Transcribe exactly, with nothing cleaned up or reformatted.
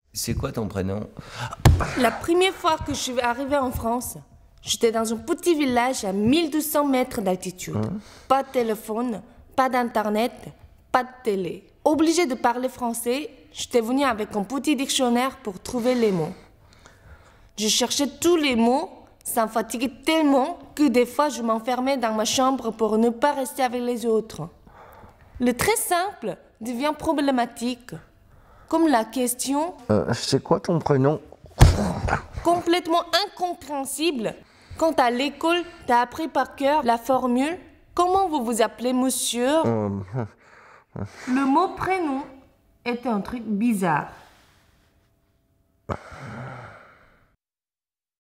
C'est quoi ton prénom? La première fois que je suis arrivée en France, j'étais dans un petit village à mille deux cents mètres d'altitude. Mmh. Pas de téléphone, pas d'internet, pas de télé. Obligée de parler français, j'étais venue avec un petit dictionnaire pour trouver les mots. Je cherchais tous les mots, ça me fatiguait tellement que des fois je m'enfermais dans ma chambre pour ne pas rester avec les autres. Le très simple devient problématique. Comme la question euh, c'est quoi ton prénom? Complètement incompréhensible. Quand à l'école, t'as appris par cœur la formule « Comment vous vous appelez, monsieur ?» euh... Le mot prénom était un truc bizarre.